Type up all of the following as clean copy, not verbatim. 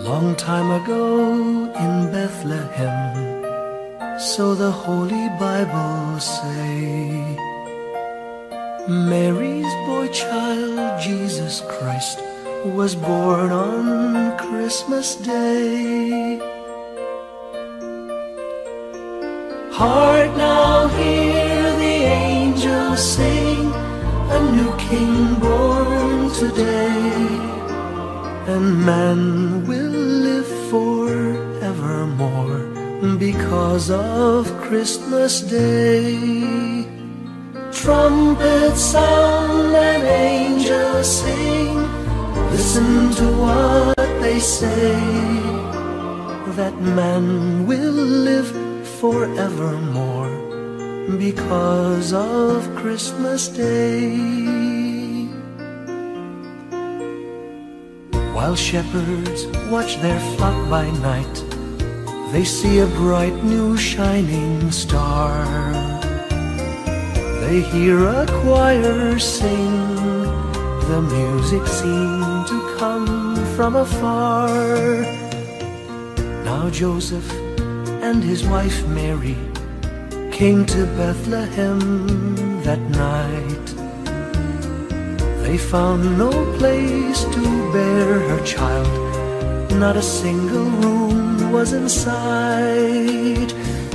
Long time ago in Bethlehem, so the Holy Bible say, Mary's boy child, Jesus Christ, was born on Christmas Day. Hark now, hear the angels sing, a new King born today, and man will live forevermore because of Christmas Day. Trumpets sound and angels sing, listen to what they say, that man will live forevermore because of Christmas Day. While shepherds watch their flock by night, they see a bright new shining star. They hear a choir sing, the music seemed to come from afar. Now Joseph and his wife Mary came to Bethlehem that night. They found no place to bear her child, not a single room was in sight.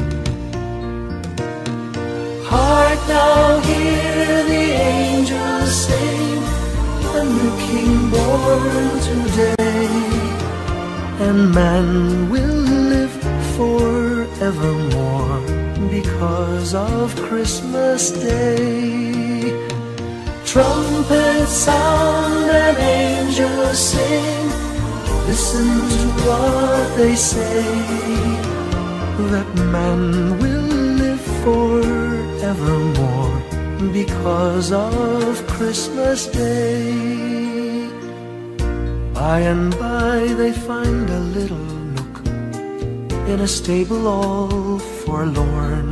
Hark now, hear the angels sing, a new King born today, and man will live forevermore because of Christmas Day. Trumpets sound and angels sing, listen to what they say, that man will live forevermore because of Christmas Day. By and by they find a little nook in a stable all forlorn,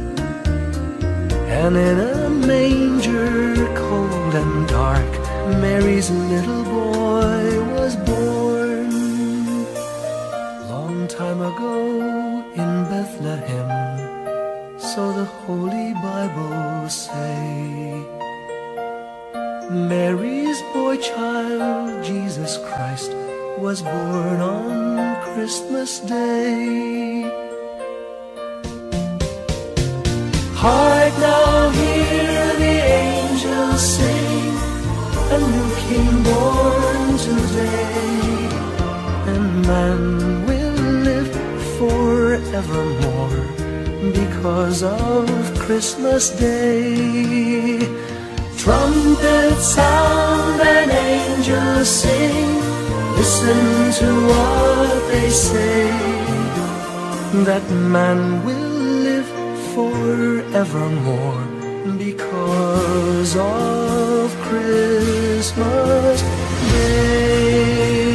and in a manger cold and dark, Mary's little boy was born. Long time ago in Bethlehem, so the Holy Bible say, Mary's boy child, Jesus Christ, was born on Christmas Day. Hark now, hear the angels sing, a new King born today, and man will live forevermore because of Christmas Day. Trumpets sound and angels sing, listen to what they say, that man will live forevermore because of Christmas Day.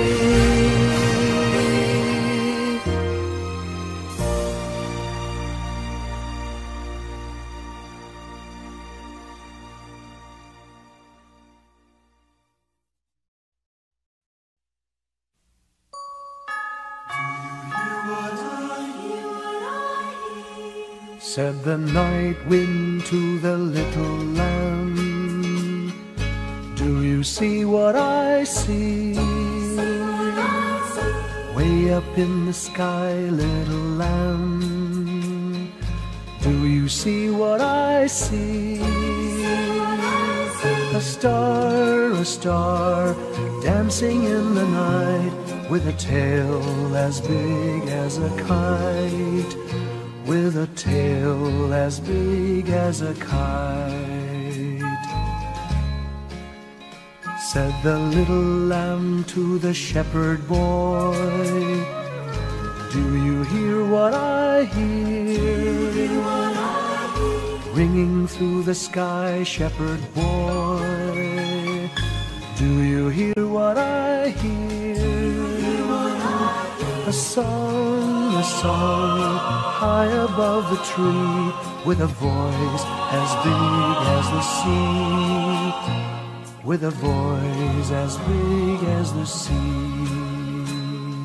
Said the night wind to the little lamb, do you see what I see? Way up in the sky, little lamb, do you see what I see? A star, dancing in the night, with a tail as big as a kite, with a tail as big as a kite. Said the little lamb to the shepherd boy, do you hear what I hear? Ringing through the sky, shepherd boy, do you hear what I hear? A song, high above the tree, with a voice as big as the sea, with a voice as big as the sea.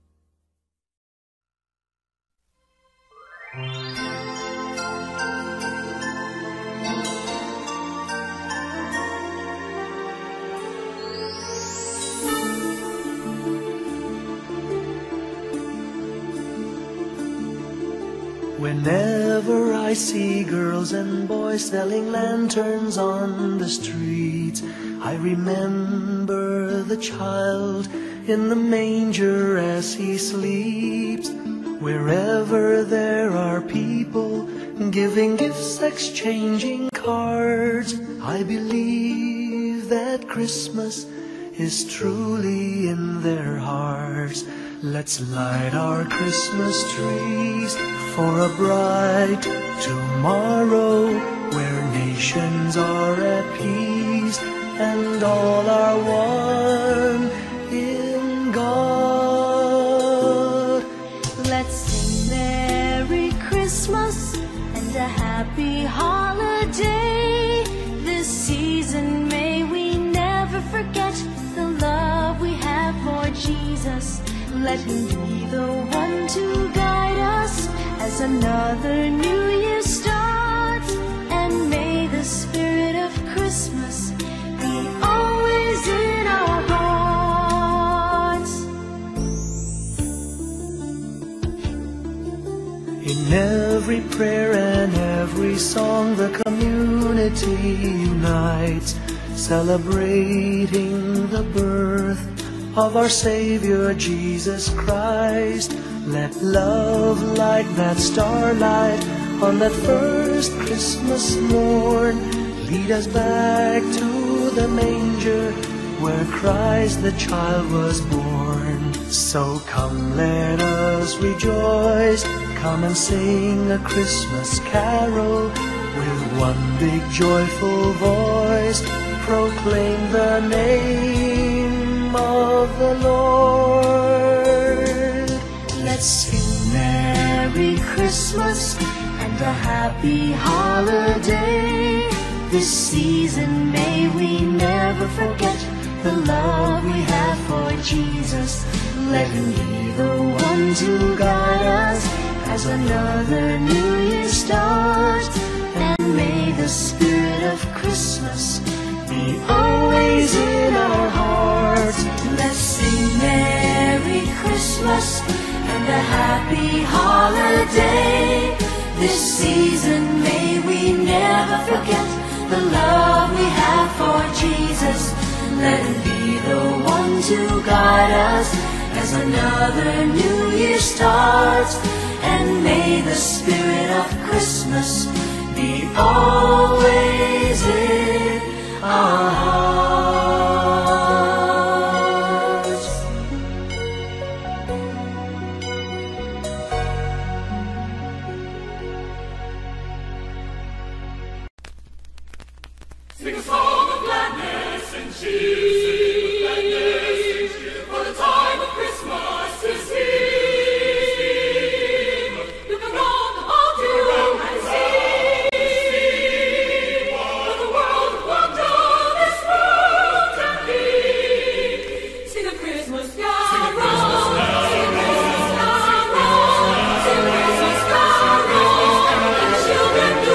Whenever I see girls and boys selling lanterns on the streets, I remember the child in the manger as he sleeps. Wherever there are people giving gifts, exchanging cards, I believe that Christmas is truly in their hearts. Let's light our Christmas trees for a bright tomorrow, where nations are at peace and all are one in God. Let's sing Merry Christmas and a happy holiday. This season may we never forget the love we have for Jesus. Let him be the one to guide us as another new year starts. And may the spirit of Christmas be always in our hearts. In every prayer and every song, the community unites, celebrating the birth of our Savior Jesus Christ. Let love like that starlight on that first Christmas morn lead us back to the manger where Christ the child was born. So come, let us rejoice, come and sing a Christmas carol with one big joyful voice, proclaim the name of the Lord. Let's sing Merry Christmas and a happy holiday. This season may we never forget the love we have for Jesus. Let him be the one to guide us as another new year starts. And may the spirit of Christmas be always in our hearts. Let's sing Merry Christmas and a happy holiday. This season may we never forget the love we have for Jesus. Let him be the one to guide us as another new year starts. And may the spirit of Christmas be always in our hearts. Sing a song of gladness and cheer, sing of gladness, for the time of Christmas is here. Look around all around and see what a world of wonder this world can be. Sing a Christmas carol, sing a Christmas carol, sing a Christmas carol, and the children do.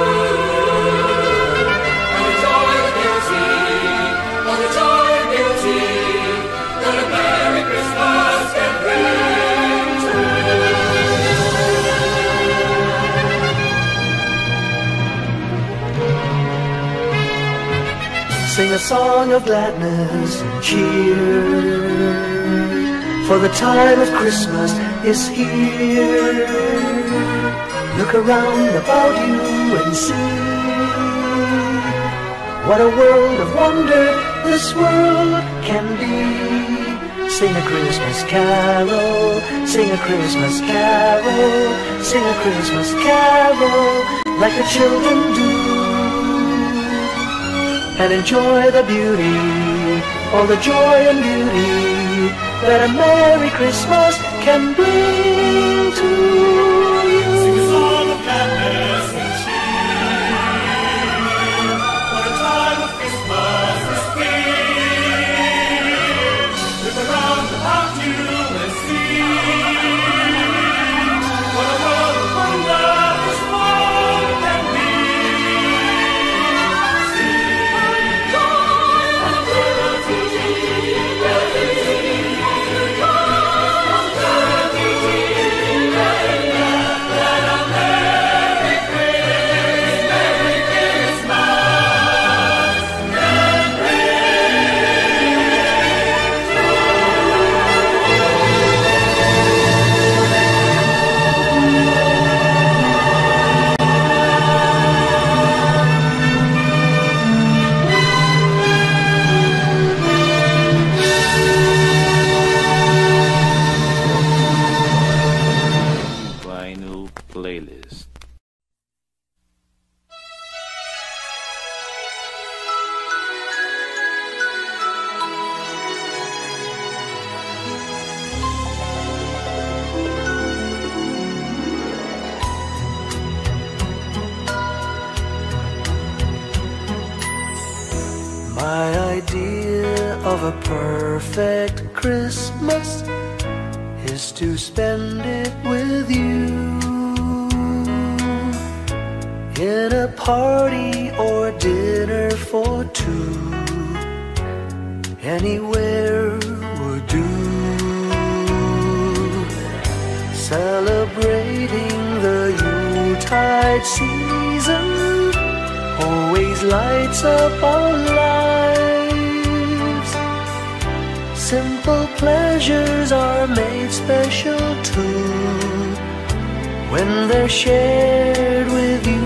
Sing a song of gladness and cheer, for the time of Christmas is here. Look around about you and see what a world of wonder this world can be. Sing a Christmas carol, sing a Christmas carol, sing a Christmas carol like the children do. And enjoy the beauty, all the joy and beauty that a Merry Christmas can bring to you. Sing a song of gladness and cheer, for the time of Christmas is here. Look around about you and see what a world of wonder this world can be. Sing of a perfect Christmas is to spend it with you, in a party or dinner for two. Anywhere would do. Celebrating the Yuletide season always lights up our lives. Simple pleasures are made special too when they're shared with you.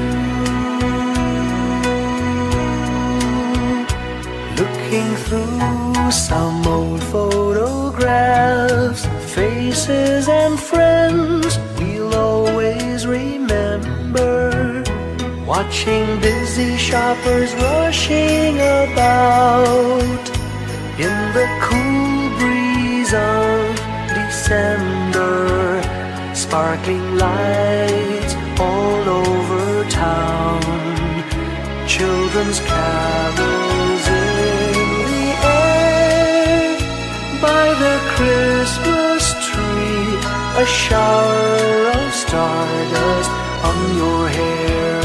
Looking through some old photographs, faces and friends we'll always remember. Watching busy shoppers rushing about in the cool breeze of December. Sparkling lights all over town, children's carols in the air. By the Christmas tree, a shower of stardust on your hair.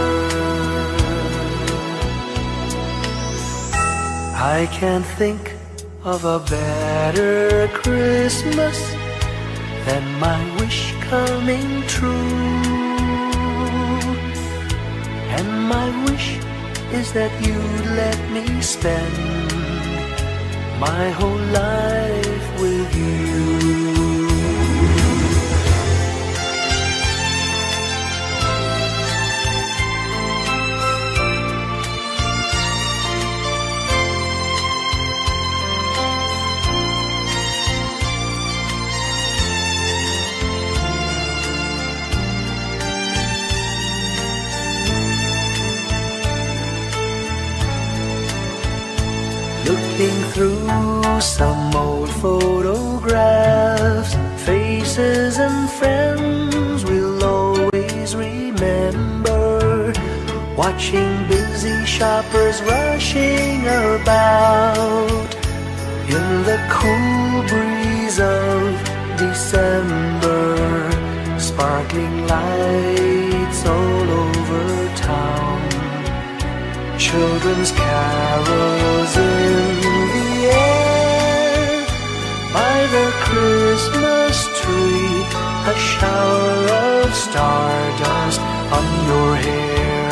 I can't think of a better Christmas than my wish coming true. And my wish is that you'd let me spend my whole life with you. Looking through some old photographs, faces and friends we'll always remember. Watching busy shoppers rushing about in the cool breeze of December. Sparkling lights all over town, children's carols in the air. By the Christmas tree, a shower of stardust on your hair.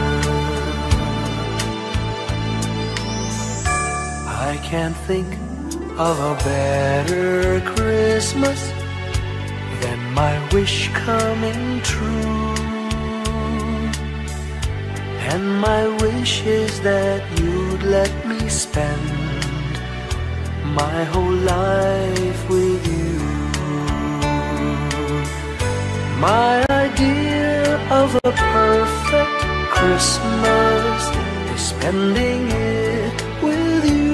I can't think of a better Christmas than my wish coming true. And my wish is that you'd let me spend my whole life with you. My idea of a perfect Christmas is spending it with you.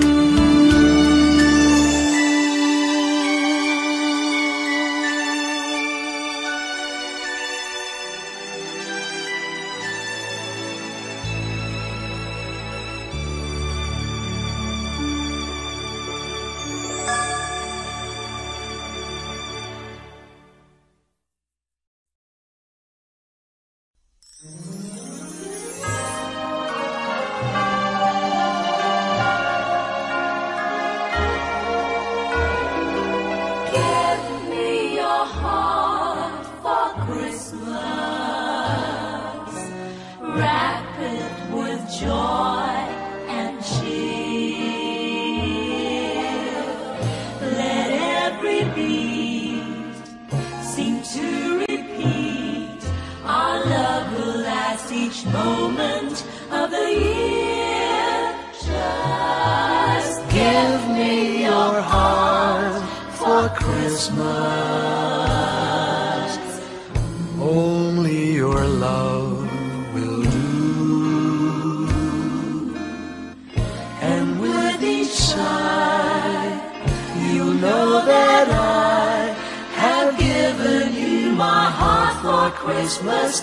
Christmas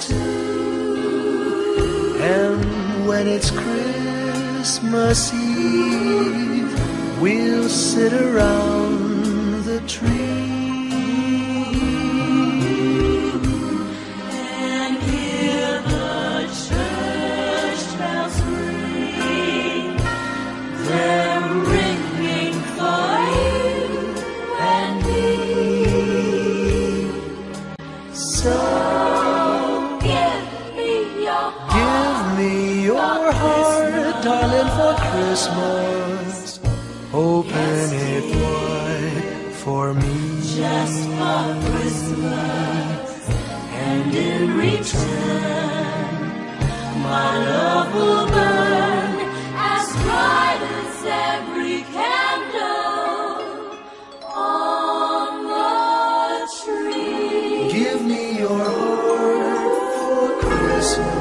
too. And when it's Christmas Eve, we'll sit around the tree and hear the church bells ring. They're ringing for you and me. So give me your heart, darling, for Christmas. Open it wide for me. Just for Christmas. And in return, my love will burn as bright as every candle on the tree. Give me your heart for Christmas.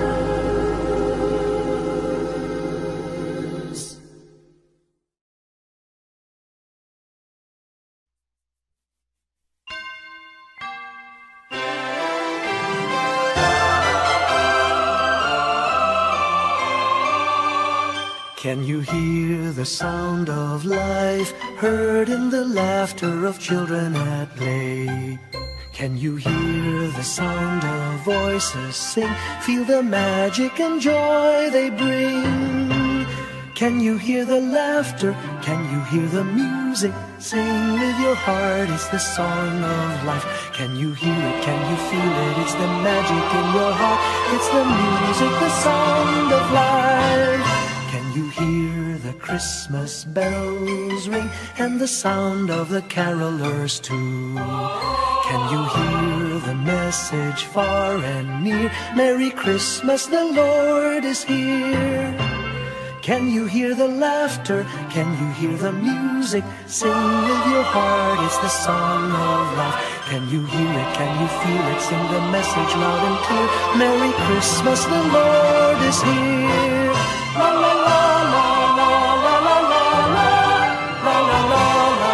Can you hear the sound of life heard in the laughter of children at play? Can you hear the sound of voices sing? Feel the magic and joy they bring. Can you hear the laughter? Can you hear the music? Sing with your heart, it's the song of life. Can you hear it? Can you feel it? It's the magic in your heart. It's the music, the sound of life. Can you hear the Christmas bells ring and the sound of the carolers too? Can you hear the message far and near? Merry Christmas, the Lord is here. Can you hear the laughter? Can you hear the music? Sing with your heart, it's the song of life. Can you hear it? Can you feel it? Sing the message loud and clear. Merry Christmas, the Lord is here. La la la la la la la la la la la la.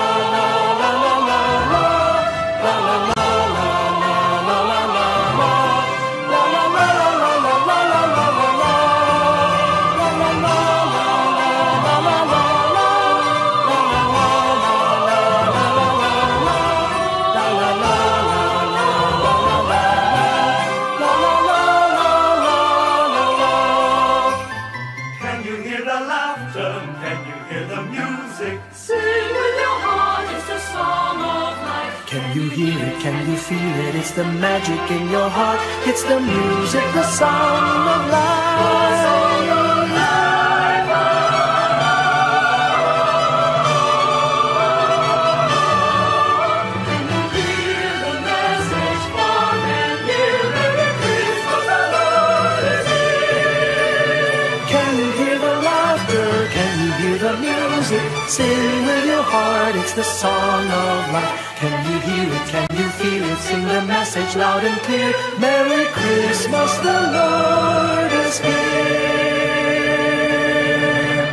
Can you feel it? It's the magic in your heart. It's the music, the sound of life. Can you hear the message far and near? Merry Christmas, the Lord is here. Can you hear the laughter? Can you hear the music? Sing with your heart, it's the song of life. Can you hear it? Can you feel it? Sing the message loud and clear. Merry Christmas, the Lord is here.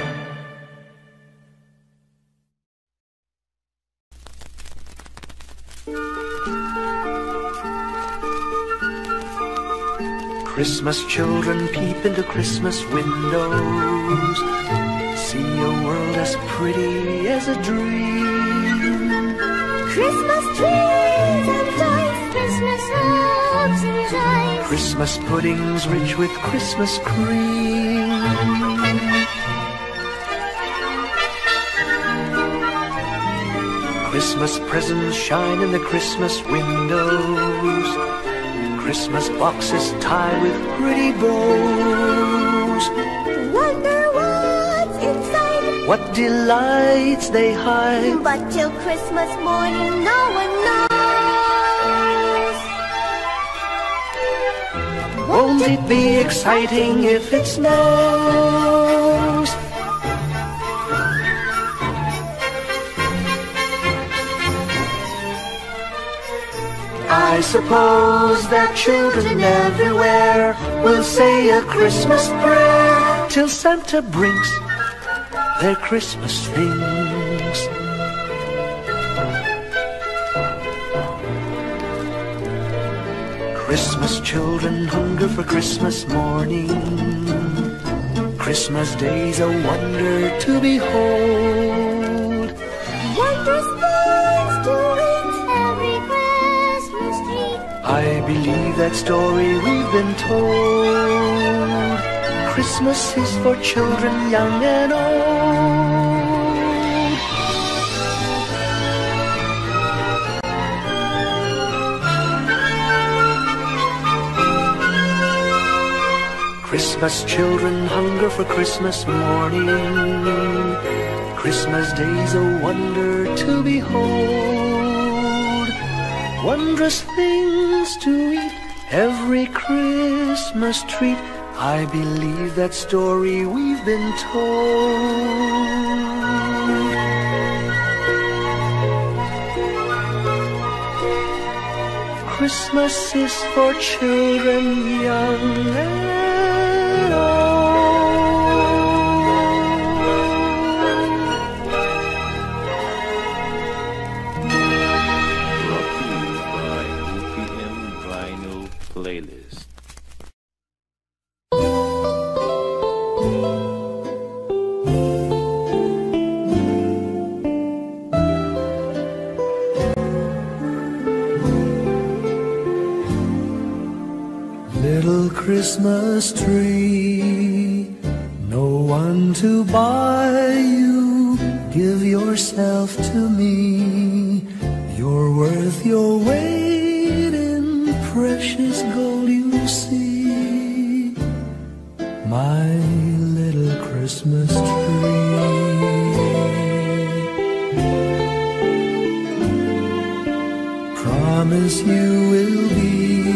Christmas children peep into Christmas windows. See a world as pretty as a dream. Christmas trees and toys, Christmas hopes and joys, Christmas puddings rich with Christmas cream. Christmas presents shine in the Christmas windows. Christmas boxes tied with pretty bows. wonder what's inside. What delights they hide. But till Christmas morning no one knows. Won't it be exciting if it snows? I suppose that children everywhere will say a Christmas prayer till Santa brings their Christmas things. Christmas children hunger for Christmas morning. Christmas day's a wonder to behold. that story we've been told. Christmas is for children young and old. Christmas children hunger for Christmas morning. Christmas day's a wonder to behold. Wondrous things to eat, every Christmas treat. I believe that story we've been told. Christmas is for children young and old. Brought to you by OPM Vinyl Playlist. Little Christmas tree, no one to buy you. Give yourself to me. You're worth your weight in precious gold, you see. My little Christmas tree. Promise you will be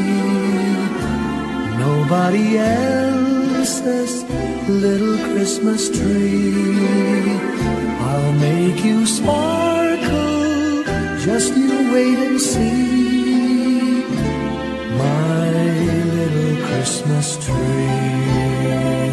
nobody else's little Christmas tree. I'll make you sparkle, just you wait and see. My little Christmas tree.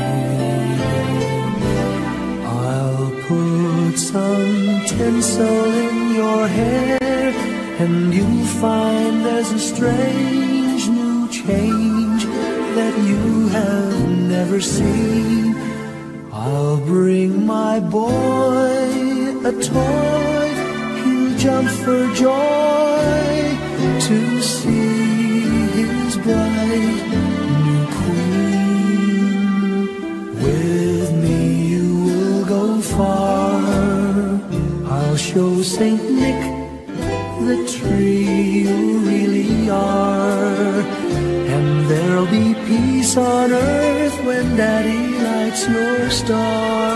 I'll put some tinsel in your hair, and you'll find there's a strange new change that you have never seen. I'll bring my boy a toy. He'll jump for joy to see his bright new queen. With me you will go far. I'll show Saint Nick the tree you really are. And there'll be peace on earth when Daddy lights your star.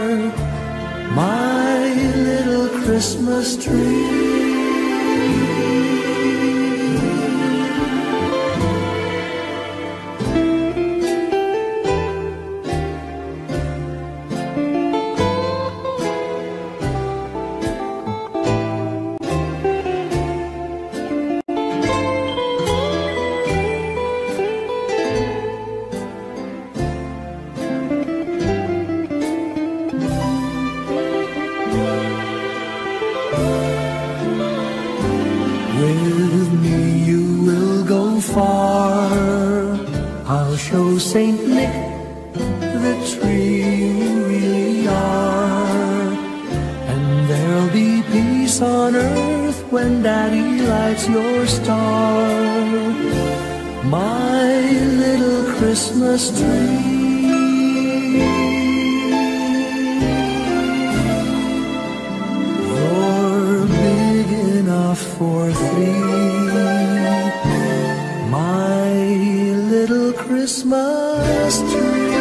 My little Christmas tree. With me you will go far. I'll show Saint Nick the tree you really are. And there'll be peace on earth when Daddy lights your star. My little Christmas tree. For three, my little Christmas tree.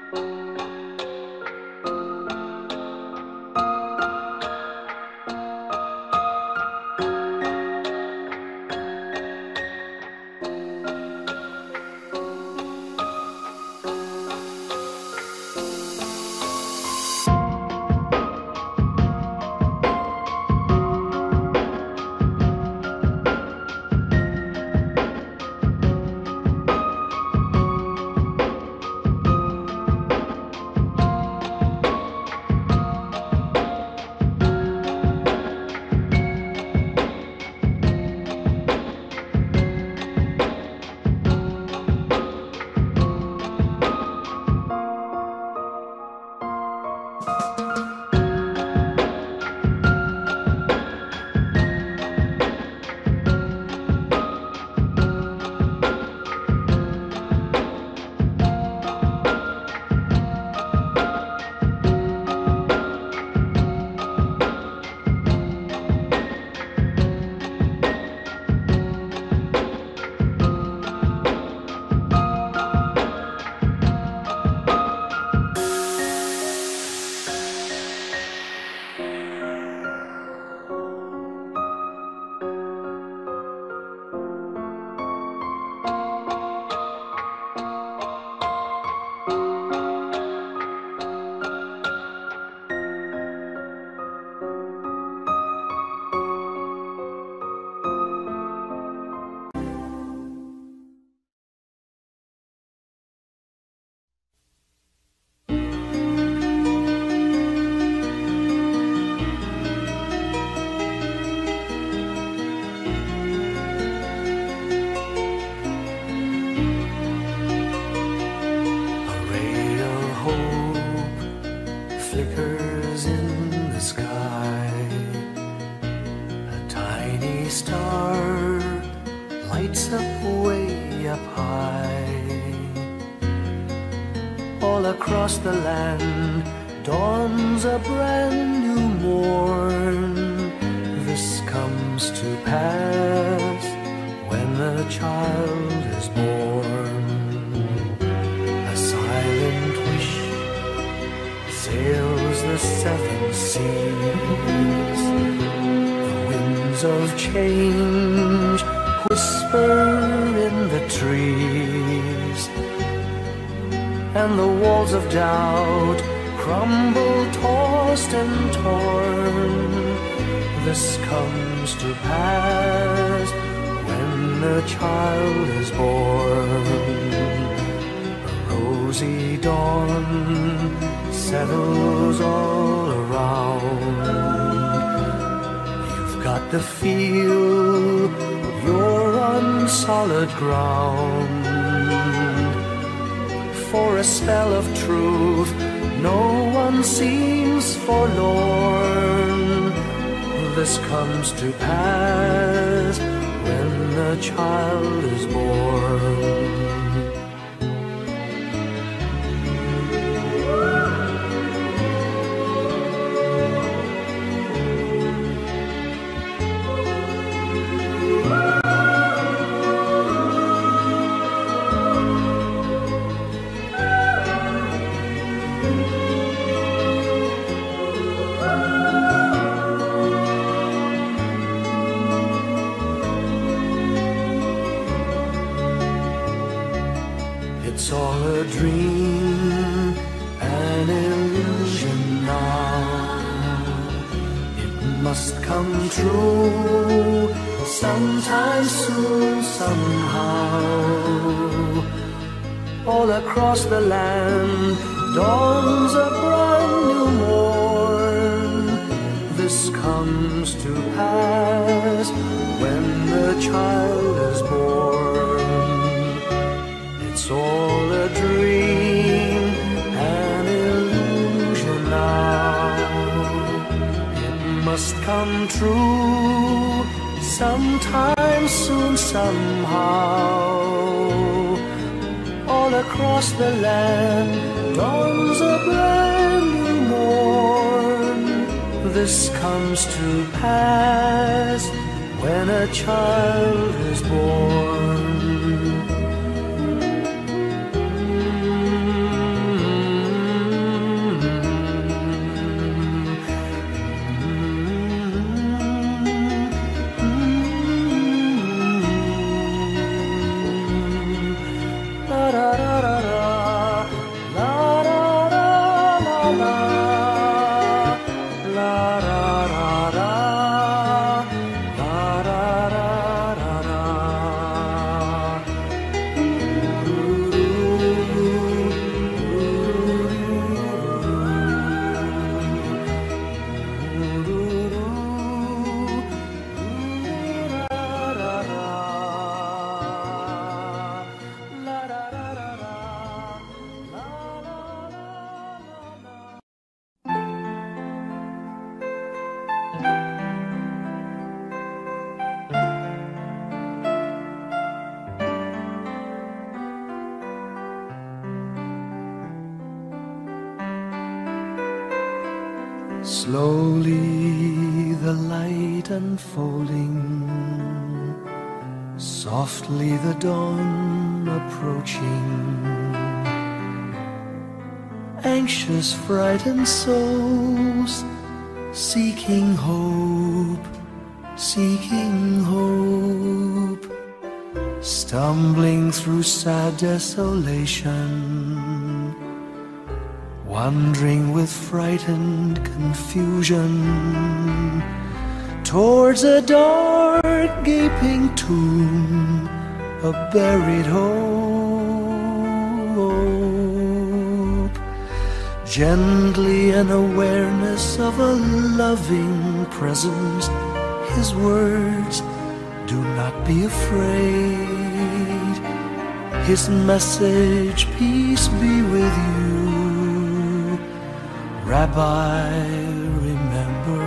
Across the land dawns a brand new morn. This comes to pass when the child is born. A silent wish sails the seven seas. The winds of change whisper in the trees, and the walls of doubt crumble, tossed and torn. This comes to pass when the child is born. A rosy dawn settles all around. You've got to feel you're on solid ground. For a spell of truth, no one seems forlorn. This comes to pass when the child is born. It's all a dream, an illusion now. It must come true sometime soon, somehow. All across the land dawns a brand new morn. This comes to pass when the child is born. It's all a dream, an illusion now. It must come true sometime soon, somehow. All across the land dawns a brand new morn. This comes to pass when a child is born. Slowly the light unfolding, softly the dawn approaching. Anxious, frightened souls seeking hope, seeking hope, stumbling through sad desolation, wandering with frightened confusion towards a dark gaping tomb, a buried hope. Gently an awareness of a loving presence, His words, do not be afraid. His message, peace be with you. Rabbi, remember,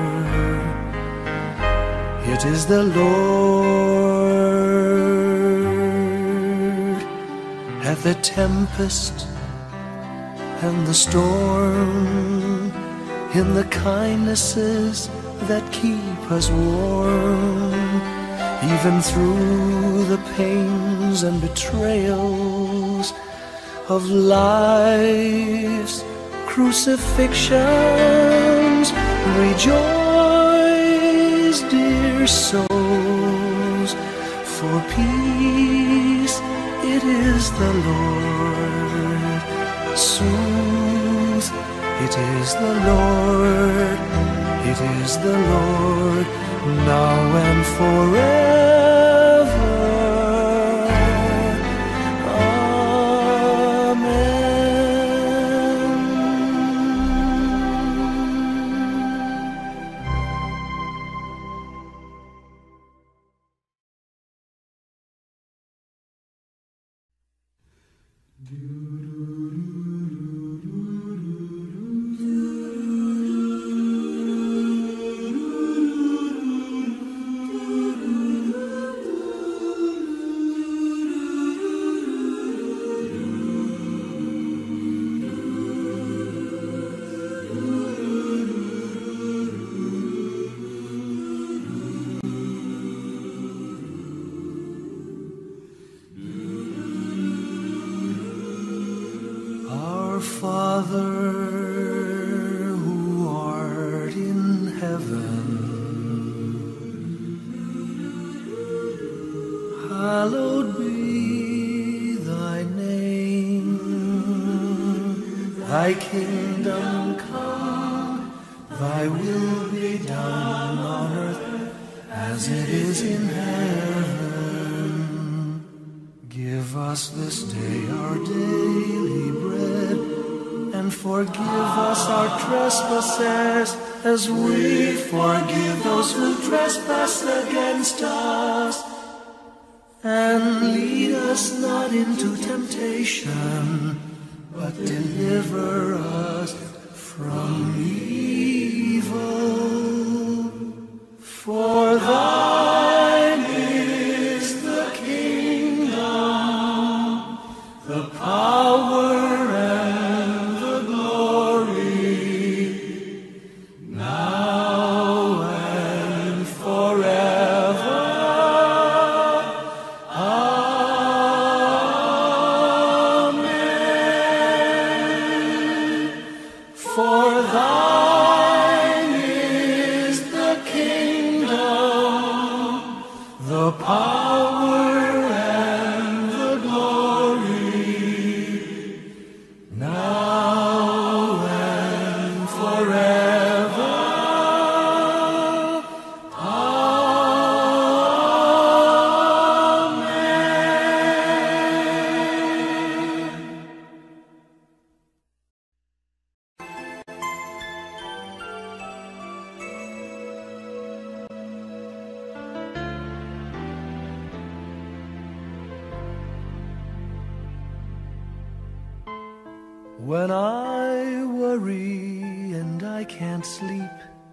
it is the Lord. At the tempest and the storm, in the kindnesses that keep us warm, even through the pains and betrayals of life's crucifixions. Rejoice, dear souls, for peace it is the Lord. Soothe, it is the Lord, it is the Lord, now and forever. Father, who art in heaven, hallowed be thy name. Thy kingdom come, thy will be done on earth as it is in heaven. Give us this day our daily bread, and forgive us our trespasses, as we forgive those who trespass against us. And lead us not into temptation, but deliver us from evil. For thine is the kingdom, the power, when I worry and I can't sleep,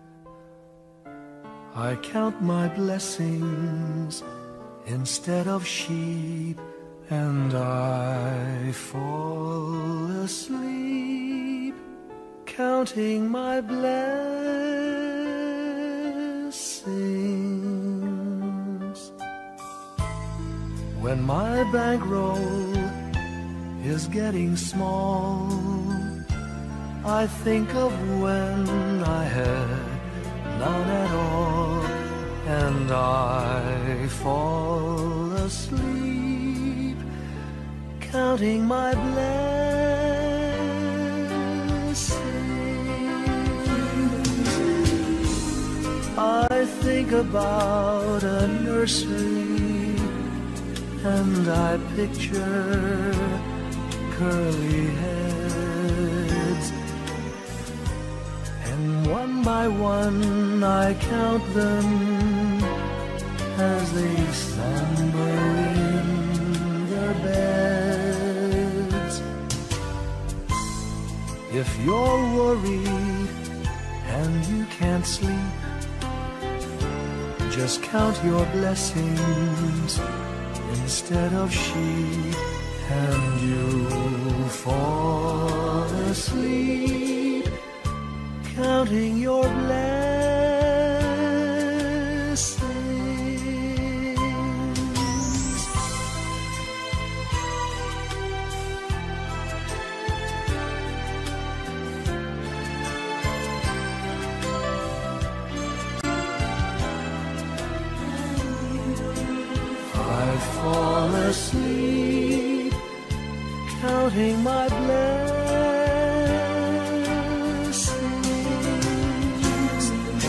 I count my blessings instead of sheep, and I fall asleep. counting my blessings. When my bankroll is getting small, I think of when I had none at all, and I fall asleep counting my blessings. I think about a nursery, and I picture curly heads, and one by one I count them as they slumber in their beds. If you're worried and you can't sleep, just count your blessings instead of sheep, and you'll fall asleep counting your blessings. I fall asleep counting my blessings.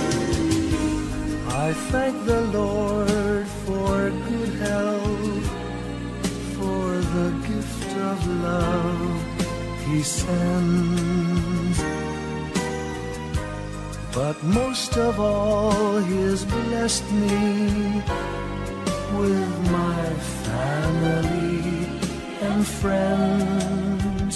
I thank the Lord for good health, for the gift of love He sends. But most of all, He has blessed me with my family and friends.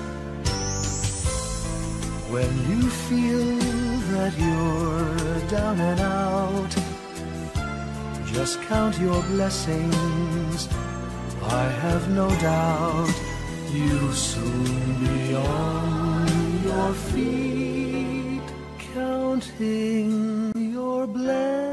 When you feel that you're down and out, just count your blessings. I have no doubt you'll soon be on your feet, counting your blessings.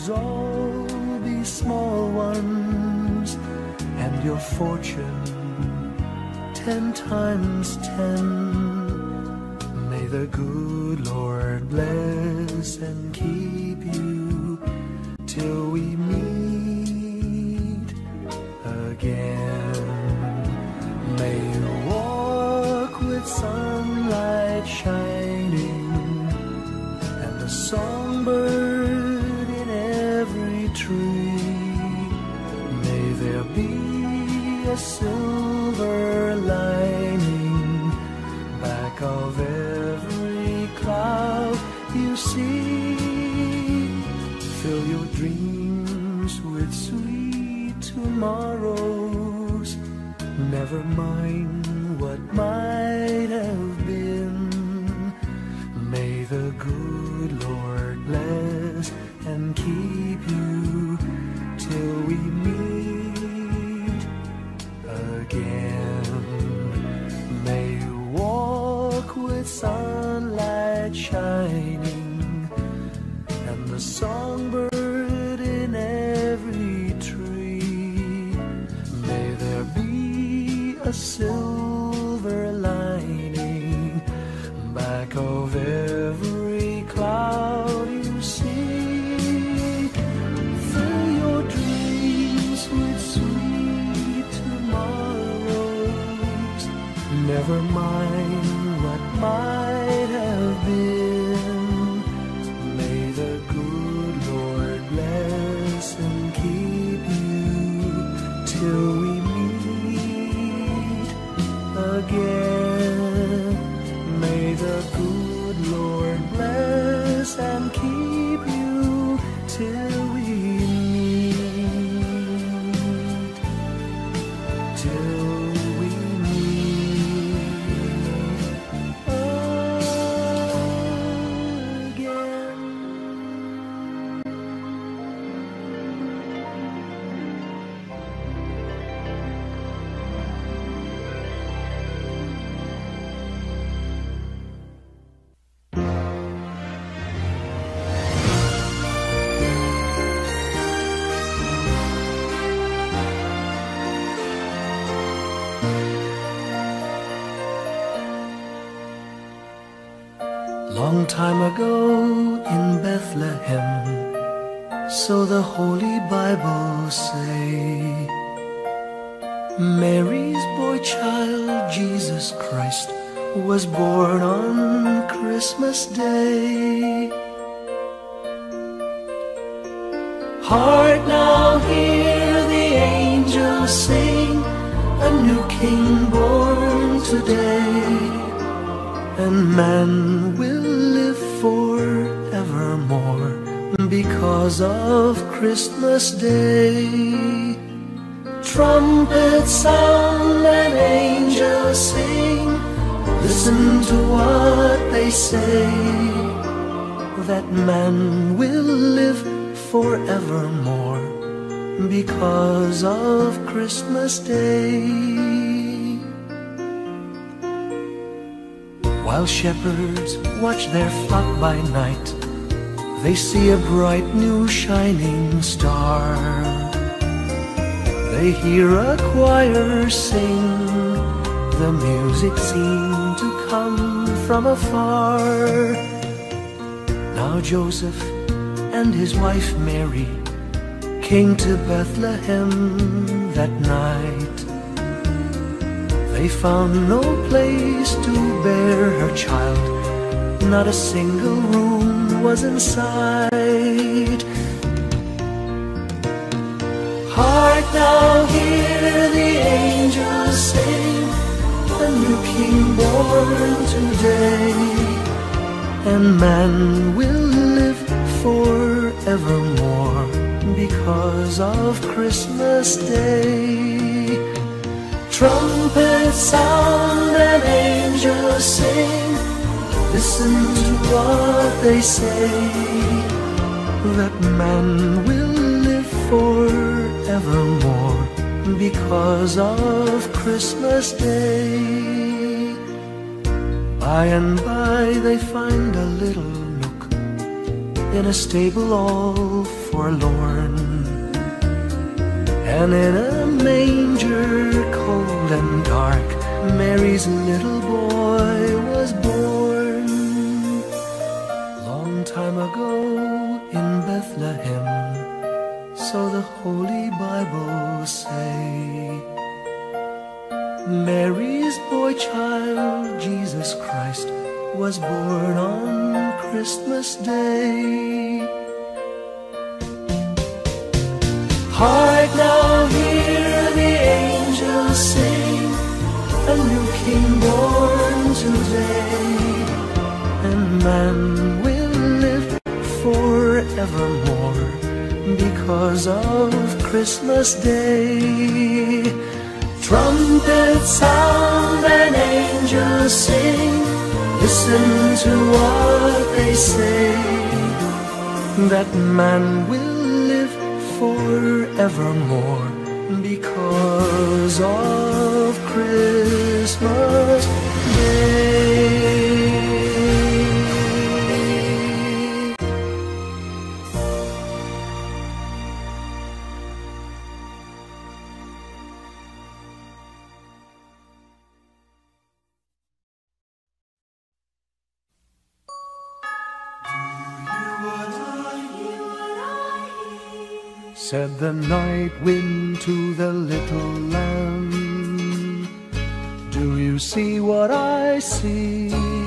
troubles all be small ones, and your fortune 10 times 10. May the good Lord bless and keep you till we meet again. May you walk with sunlight shining and a songbird in every tree. May there be a silver lining back of every cloud you see. Fill your dreams with sweet tomorrows. Never mind what might have been. May the good Lord bless and keep you till we meet again. May you walk with sunlight shining and the songbird in every tree. May there be a silver lining back of every cloud you see. Fill your dreams with sweet tomorrows. Never mind what might have been. May the good Lord bless and keep you till we meet again. May the good Lord bless and keep you till we meet, till we meet again. Long time ago in Bethlehem, so the Holy Bible say, Mary's boy child, Jesus Christ, was born on Christmas Day. Hark now, hear the angels sing, a new King born today, and man will live forevermore because of Christmas Day. Trumpets sound and angels sing, listen to what they say, that man will live forevermore because of Christmas Day. While shepherds watch their flock by night, they see a bright new shining star. They hear a choir sing, the music seemed to come from afar. Now Joseph and his wife Mary came to Bethlehem that night. They found no place to bear her child, not a single room was in sight. Hark now, hear the angels sing, a new King born today, and man will live forevermore because of Christmas Day. Trumpets sound and angels sing, listen to what they say, that man will live forevermore because of Christmas Day. By and by they find a little nook in a stable all forlorn, and in a manger cold and dark, Mary's little boy was born. Long time ago in Bethlehem, so the Holy Bible say, Mary's boy child, Jesus Christ, was born on Christmas Day. Hark now, hear the angels sing, a new King born today, and man will live forevermore because of Christmas Day. Trumpets sound and angels sing, listen to what they say, that man will live forevermore because of Christmas Day. Said the night wind to the little lamb, do you see what I see?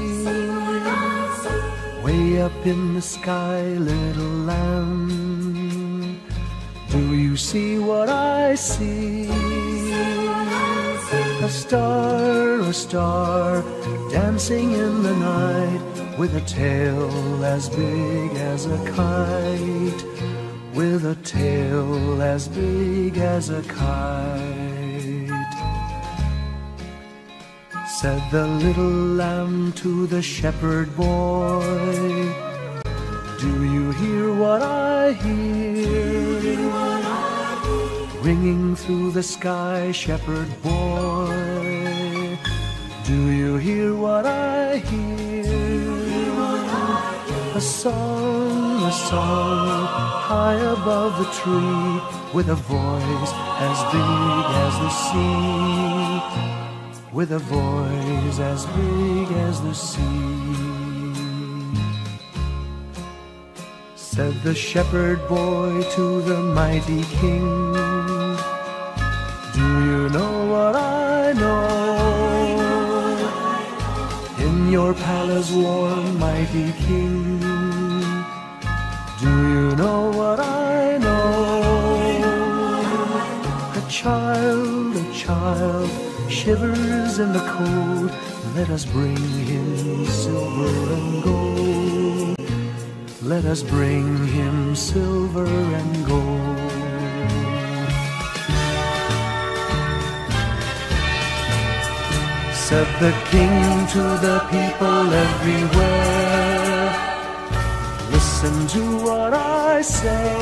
Way up in the sky, little lamb, do you see what I see? A star, dancing in the night, with a tail as big as a kite, with a tail as big as a kite. Said the little lamb to the shepherd boy, do you hear what I hear? Ringing through the sky, shepherd boy, do you hear what I hear? A song, high above the tree, with a voice as big as the sea, with a voice as big as the sea. Said the shepherd boy to the mighty king, do you know what I know? In your palace warm, mighty king, do you know what I know? A child shivers in the cold, let us bring him silver and gold. Let us bring him silver and gold. Said the king to the people everywhere, listen to what I say.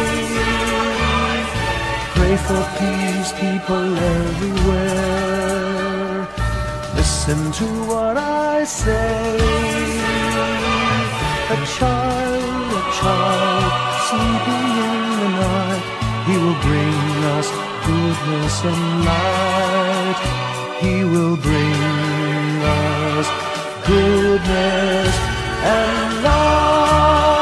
Pray for peace, people everywhere. Listen to what I say. A child sleeping in the night, he will bring us goodness and light. He will bring us goodness and light.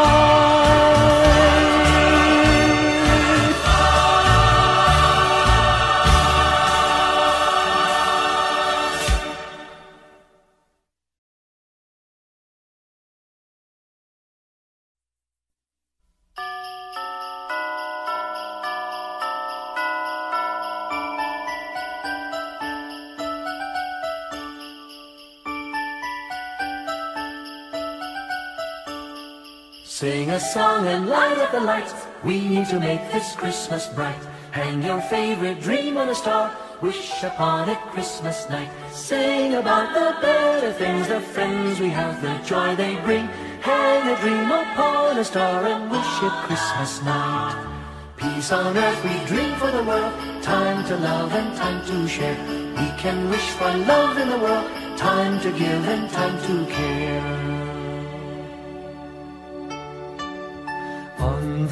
Sing a song and light up the lights. We need to make this Christmas bright. Hang your favorite dream on a star. Wish upon it Christmas night. Sing about the better things, the friends we have, the joy they bring. Hang a dream upon a star and wish it Christmas night. Peace on earth we dream for the world. Time to love and time to share. We can wish for love in the world. Time to give and time to care. On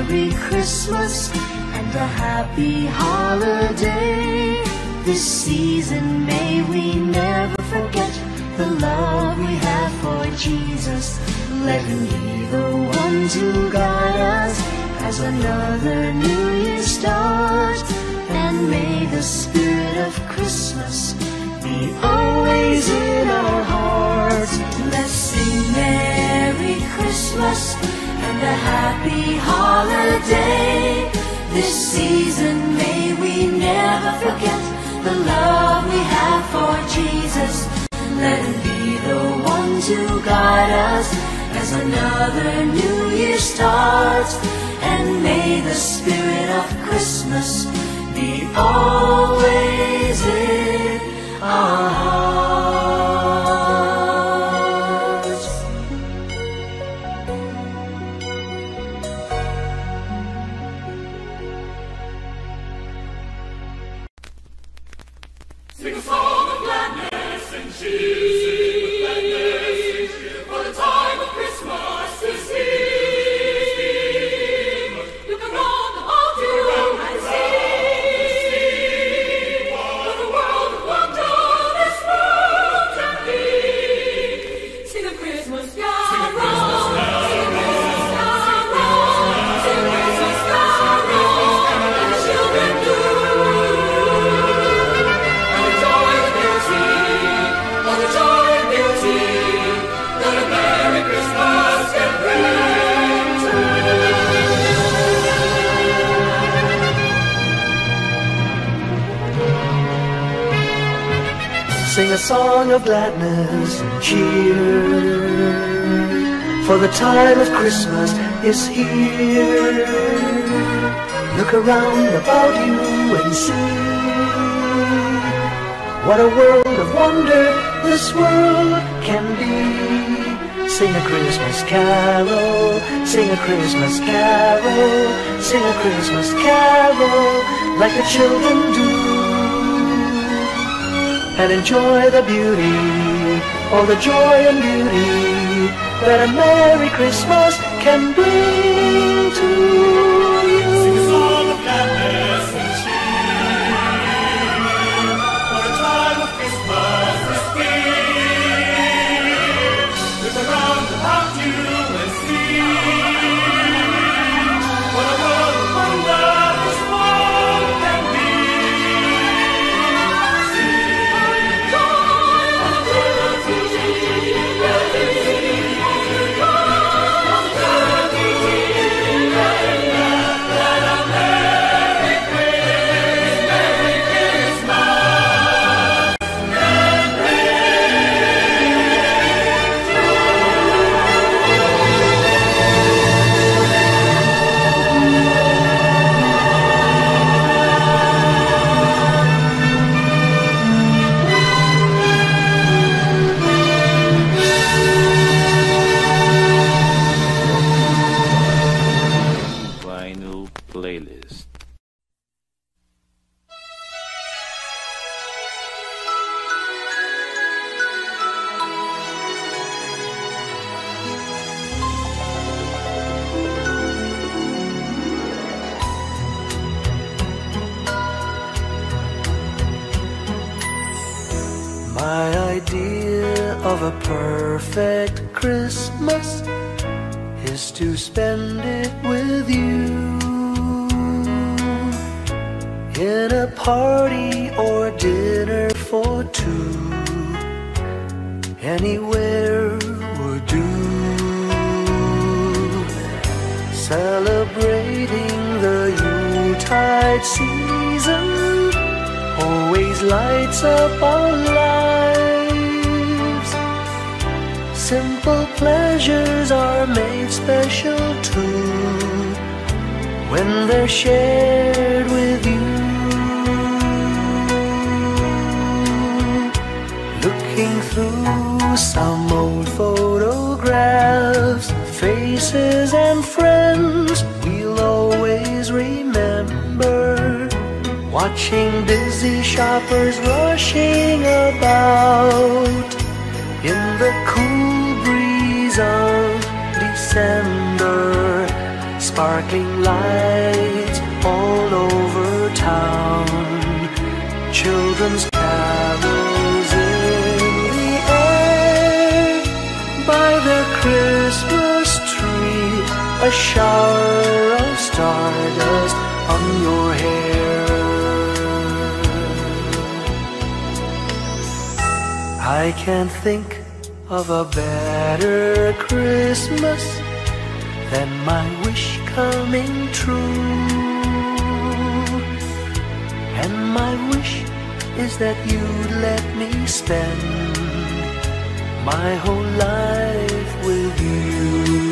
Merry Christmas and a happy holiday. This season may we never forget the love we have for Jesus. Let him be the one to guide us as another new year starts. And may the spirit of Christmas be always in our hearts. Let's sing Merry Christmas and a happy holiday. This season may we never forget the love we have for Jesus. Let him be the one to guide us as another new year starts. And may the spirit of Christmas be always in our hearts. Sing a song of gladness and cheer, sing with gladness, for the time of Christmas is here. Look around about you and see what a world of wonder this world can be. Sing a Christmas carol, sing a Christmas carol, sing a Christmas carol, and the children do. Sing a song of gladness and cheer, for the time of Christmas is here. Look around about you and see what a world of wonder this world can be. Sing a Christmas carol, sing a Christmas carol, sing a Christmas carol like the children do. And enjoy the beauty, all the joy and beauty that a Merry Christmas can bring to you. Sing a song of gladness and cheer, for the time of Christmas is here. Look around about you and see what a world of wonder this world can be. Vinyl playlist. My idea of a perfect Christmas is to spend it with you, in a party or dinner for two. Anywhere would do. Celebrating the Yuletide season always lights up our lives. Simple pleasures are made special too when they're shared with you. Looking through some old photographs, faces and friends we'll always remember. Watching busy shoppers rushing about in the cool breeze of December. sparkling lights all over town, children's carols in the air. By the Christmas tree, a shower of stardust on your hair. I can't think of a better Christmas than my wish coming true. And my wish is that you'd let me spend my whole life with you.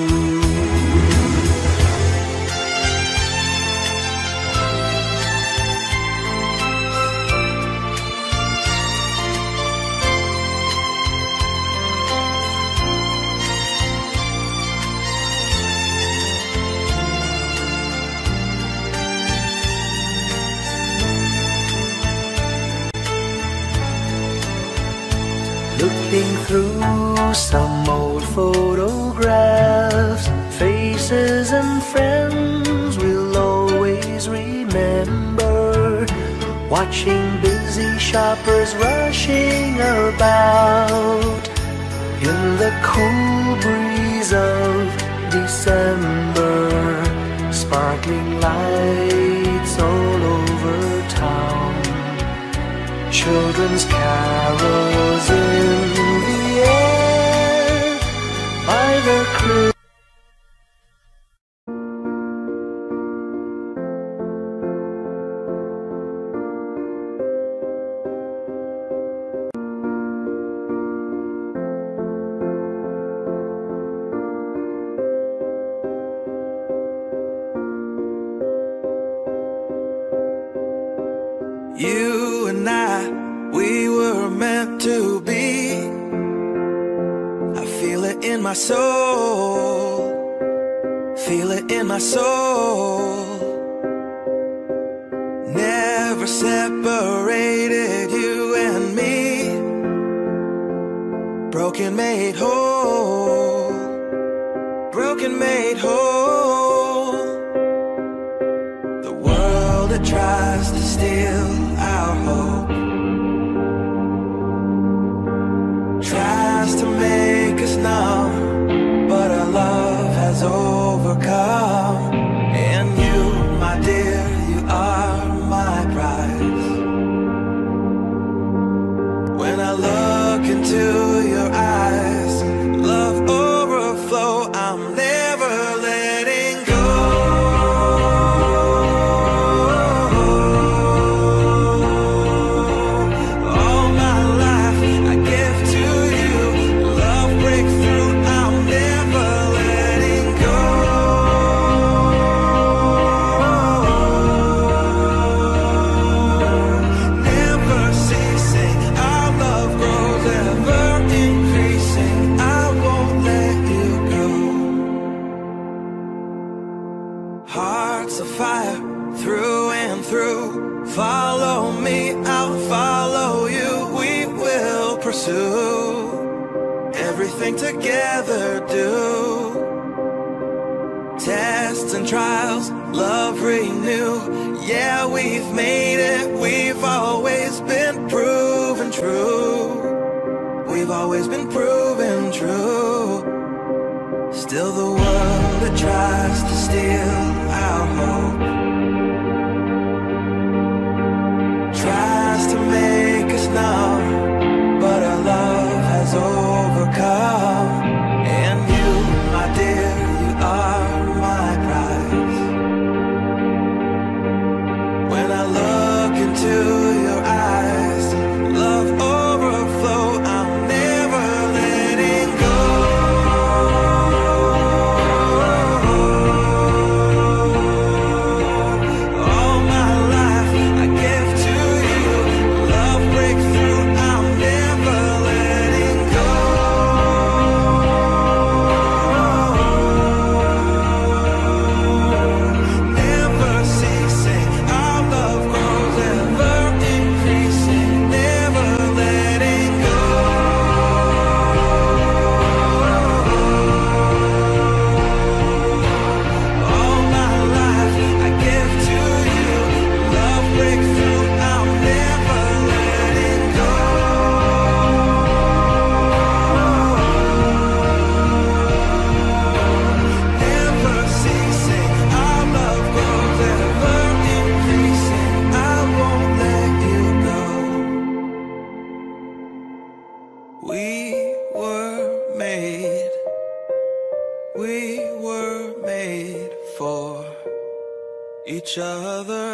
Looking through some old photographs, faces and friends we'll always remember. Watching busy shoppers rushing about in the cool breeze of December. Sparkling lights all over town, children's carols in the air. By the Christmas You and I, we were meant to be. I feel it in my soul, feel it in my soul. Never separated, you and me. Broken made whole, broken made whole. The world that tries to steal our hope tries to make us numb, but our love has overcome. And you, my dear, you are my prize. When I look into your eyes, love overflow, I'm never letting go. Hearts of fire through and through. Follow me, I'll follow you. We will pursue everything together, do. Tests and trials, love renew. Yeah, we've made it. We've always been proven true. We've always been proven true. Still the world that tries to steal our hope tries to make us numb, but our love has overcome. And you, my dear, you are my prize. When I look into your eyes, love overflow, I'm never letting go. each other.